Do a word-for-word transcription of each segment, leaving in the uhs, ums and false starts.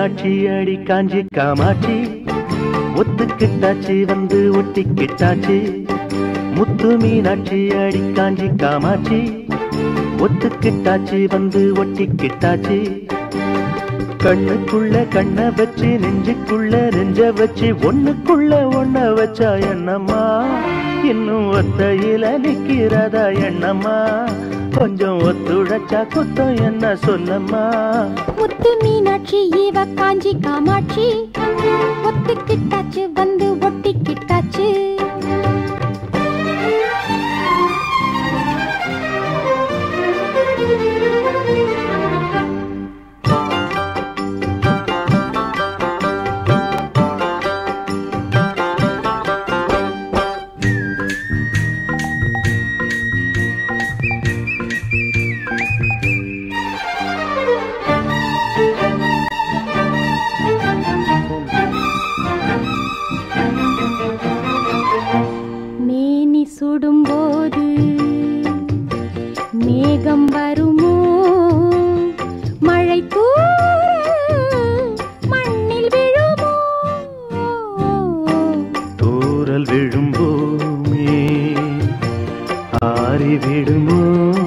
மீனாட்சி அடி காஞ்சி காமாட்சி ஒத்துக்கிட்டாச்சு வந்து ஒட்டிக்கிட்டாச்சு முத்து மீனாட்சி அடி காஞ்சி காமாட்சி ஒத்துக்கிட்டாச்சு வந்து ஒட்டிக்கிட்டாச்சு கண்ணுக்குள்ள கண்ண வச்சு நெஞ்சுக்குள்ள நெஞ்ச வச்சு ஒண்ணுக்குள்ள ஒண்ண வச்சா என்னம்மா இன்னும் ஒத்தையில நிக்கிறதா எண்ணம்மா கொஞ்சம் ஒத்துழைச்சா குத்தம் என்ன சொல்லம்மா முத்து மீனாட்சி இவ காஞ்சி காமாட்சி ஒத்துக்கிட்டாச்சு வந்து ஒட்டிக்கிட்டாச்சு சுடும்போது மேகம் வருமோ மழை தூறல் மண்ணில் விழுமோ தூறல் விழும்போமே ஆறி விடுமோ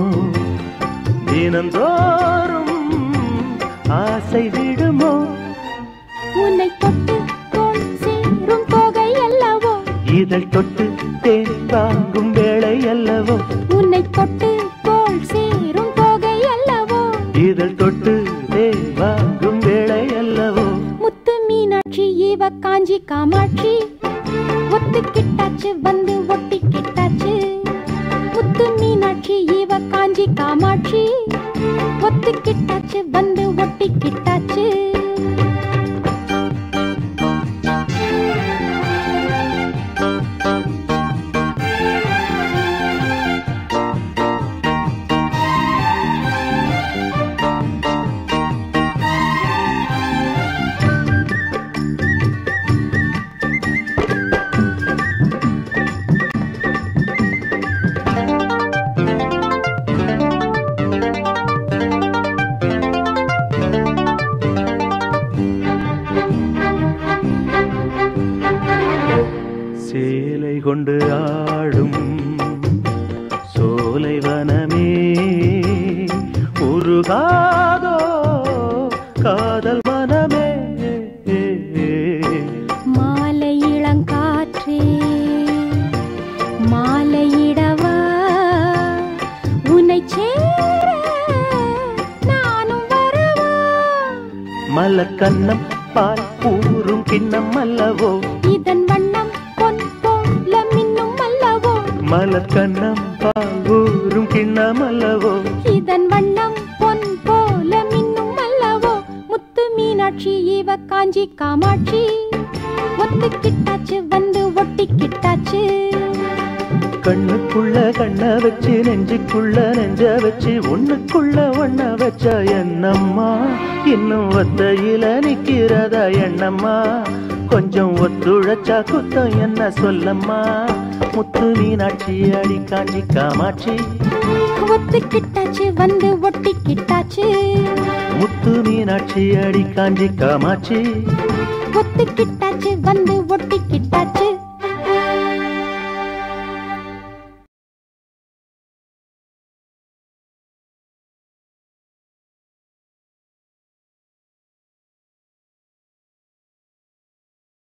தினந்தோறும் ஆசை விடுமோ உன்னை தொட்டு தோள் சேரும் தொகை அல்லவோ இதழ் தொட்டு தேன் வாங்கும் வேளை அல்லவோ உன்னை தொட்டு தோள் சேரும் தொகை அல்லவோ இதழ் தொட்டு தேன் வாங்கும் வேளை அல்லவோ முத்து மீனாட்சி இவ காஞ்சி காமாட்சி ஒத்துக்கிட்டாச்சு வந்து ஒட்டிக்கிட்டாச்சு முத்து மீனாட்சி இவ காஞ்சி காமாட்சி ஒத்துக்கிட்டாச்சு வந்து ஒட்டிக்கிட்டாச்சு சேலை கொண்டு ஆடும் சோலை வனமே உருகாதோ காதல் மனமே மாலை இளங்காற்றே மாலையிடவா உன்னை சேர நானும் வரவா மலக்கண்ணம் பால் ஊறும் கிண்ணம் அல்லவோ இதன் வண்ணம் பொன் போல மின்னும் அல்லவோ மலக்கண்ணம் பால் ஊறும் கிண்ணம் அல்லவோ இதன் வண்ணம் பொன் போல மின்னும் அல்லவோ முத்து மீனாட்சி இவ காஞ்சி காமாட்சி ஒத்துக்கிட்டாச்சு வந்து ஒட்டிக்கிட்டாச்சு கண்ணுக்குள்ள கண்ண வச்சு நெஞ்சுக்குள்ள நெஞ்ச வச்சு ஒண்ணுக்குள்ள ஒண்ண வச்சா என்னம்மா இன்னும் ஒத்தையில நிக்கிறதா எண்ணம்மா கொஞ்சம் ஒத்துழைச்சா குத்தம் என்ன சொல்லம்மா முத்து மீனாட்சி அடி காஞ்சி காமாட்சி ஒத்துக்கிட்டாச்சு வந்து ஒட்டிக்கிட்டாச்சு முத்து மீனாட்சி அடி காஞ்சி காமாட்சி ஒத்துக்கிட்டாச்சு வந்து ஒட்டிக்கிட்டாச்சு